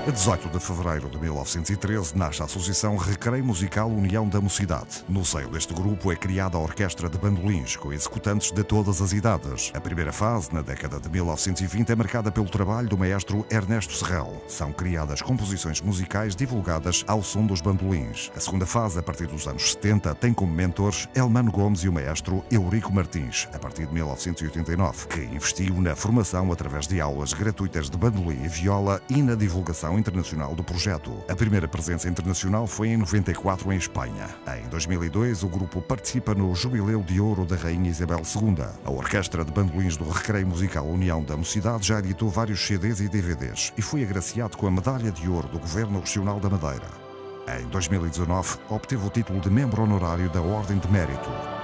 A 18 de fevereiro de 1913 nasce a Associação Recreio Musical União da Mocidade. No seio deste grupo é criada a Orquestra de Bandolins, com executantes de todas as idades. A primeira fase, na década de 1920, é marcada pelo trabalho do maestro Ernesto Serrell. São criadas composições musicais divulgadas ao som dos bandolins. A segunda fase, a partir dos anos 70, tem como mentores Elmano Gomes e o maestro Eurico Martins, a partir de 1989, que investiu na formação através de aulas gratuitas de bandolim e viola e na divulgação internacional do projeto. A primeira presença internacional foi em 94 em Espanha. Em 2002, o grupo participa no Jubileu de Ouro da Rainha Isabel II. A Orquestra de Bandolins do Recreio Musical União da Mocidade já editou vários CDs e DVDs e foi agraciado com a Medalha de Ouro do Governo Regional da Madeira. Em 2019, obteve o título de membro honorário da Ordem de Mérito.